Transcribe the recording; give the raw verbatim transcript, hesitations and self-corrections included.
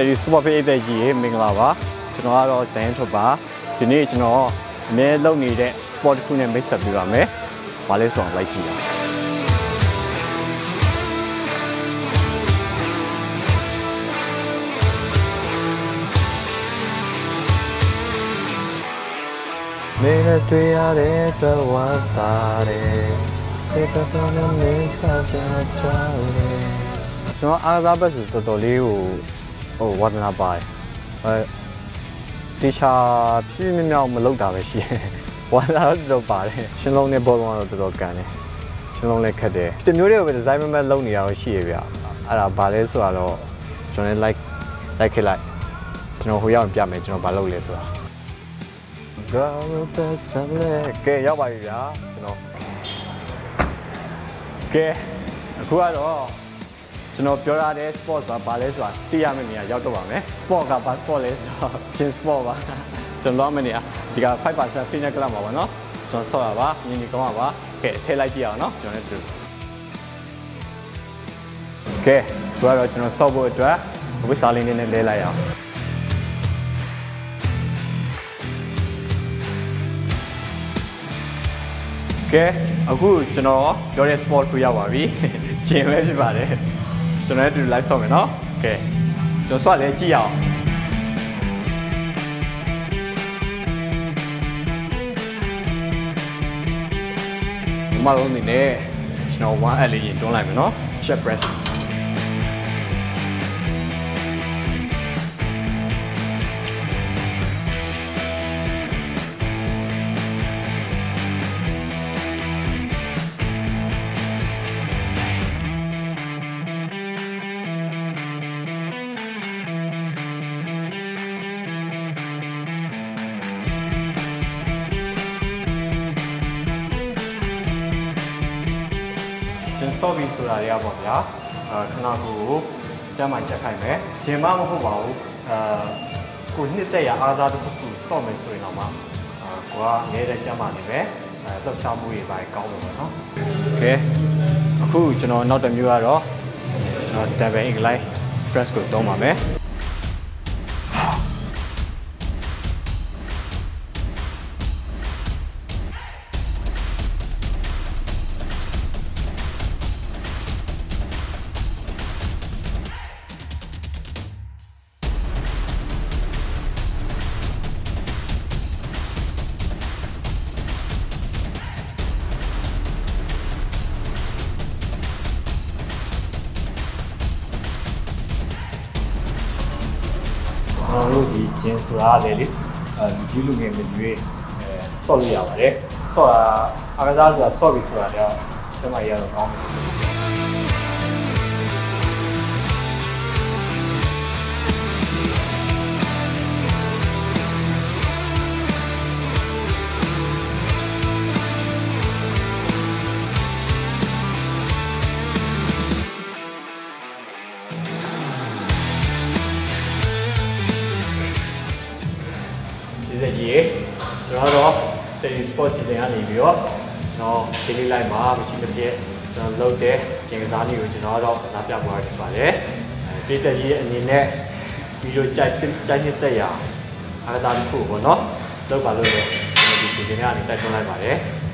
Cele Sport ဖိတဲ့ကြီးမင်္ဂလာပါကျွန်တော်ကတော့ဇန်ထုတ်ပါဒီနေ့ကျွန်တော်အမြဲလုပ်နေတဲ့ sport တစ်ခုနဲ့မိတ်ဆက်ပေးပါမယ်ဘာလဲဆိုတော့လိုက်ကြည့်အောင်မင်းနဲ့တွေ့ရတဲ့အတွက်ဝမ်းသာတယ်စိတ်ကပန်းနဲ့မင်းကကြောက်ကြောက်တယ်ကျွန်တော်အားသားဘက်ဆိုတော်တော်လေးကိုဟိုဝါသနာပါတယ်အဲတေချာပြည့်မြောက်မလုပ်တာပဲရှိတယ်ဝါသနာတော့တော်ပါတယ်ရှင်းလုံးနဲ့ဘောလုံးကတော့တော်တော်ကန်တယ်ရှင်းလုံးလည်းခက်တယ်ဒီမျိုးတွေကိုပဲဒီဇိုင်းမမတ်လုပ်နေရတော့ရှိရဗျအဲ့ဒါဘာလဲဆိုတော့ကျွန်တော်လည်း like like ခဲ့လိုက်ကျွန်တော်ဟိုရောက်ပြမယ်ကျွန်တော်ဘာလုပ်လဲဆိုတာကဲရောက်ပါပြီဗျာကျွန်တော်ကဲအခုကတော့ကျွန်တော်ပြောရတဲ့ sport ဆိုတာဘာလဲဆိုတာသိရမယ့်နေရာရောက်တော့ပါမယ် sport ကဘာ sport လဲဆိုတော့ gym sport ပါကျွန်တော်မယ့်နေရာဒီက five percent fitness club မှာပါနော်ကျွန်တော်ဆော့ရပါမြင်နေကောင်းပါပါကဲထည့်လိုက်ကြည့်အောင်နော်ကျွန်တော်လည်းတူကဲသူကတော့ကျွန်တော်ဆော့ဖို့အတွက်ဝိစားလေးနဲ့လဲလိုက်အောင်ကဲအခုကျွန်တော်ပြောတဲ့ sport ကိုရောက်ပါပြီဂျင်ပဲဖြစ်ပါတယ်ကျွန်တော်လည်းတူလိုက်ဆော့မယ်နော်ကဲကျွန်တော်ဆော့လဲကြည့်အောင်ဒီမှာလုံးနေနဲ့ကျွန်တော် one အဲ့လေးရင်တွန်းလိုက်မယ်နော် chest pressဆော့ပြီးဆိုတာတွေကပေါ့ဗျာခဏကိုကျမ်းမှချက်ခိုင်းမယ်ဂျင်မမဟုတ်ပါဘူးအာကိုနှစ်သက်ရအားသားတစ်ခုခုဆော့မယ်ဆိုရင်တော့မှအာကိုကအများတဲ့ကျမ်းမှနေပဲအဲလှုပ်ရှားမှုတွေပါကောင်းလို့ပေါ့နော်โอเคအခုကျွန်တော်နောက်တစ်မျိုးကတော့ကျွန်တော် double incline press ကိုတောင်းပါမယ်ကျွန်တော်တို့ဒီဂျင်းဆိုတာလေလေအဲဒီကြီးလူငယ်မျိုးတွေအဲဆော့လို့ရပါတယ်ဆော့တာအားကစားဆိုတာဆော့ပြီးဆိုတာတော့ကျွန်မရတော့ကောင်းတယ်ဒီကြီးကျွန်တော်တော့ Cele Sport ကြီးတင်ကနေပြီးတော့ကျွန်တော်ဒီလေးလိုက်မှာမရှိမဖြစ်ကျွန်တော်လုပ်တဲ့ကျင်ကစားနည်းကိုကျွန်တော်တော့ကစားပြပွားဖြစ်ပါတယ်အဲပြည်သက်ကြီးရဲ့အနေနဲ့ဗီဒီယိုကြိုက်ကြိုက်နေတဲ့ရာအားကစားတစ်ခုပေါ့နော်လုပ်ပါလို့လည်းဒီဒီကနေတိုက်တွန်းလိုက်ပါတယ်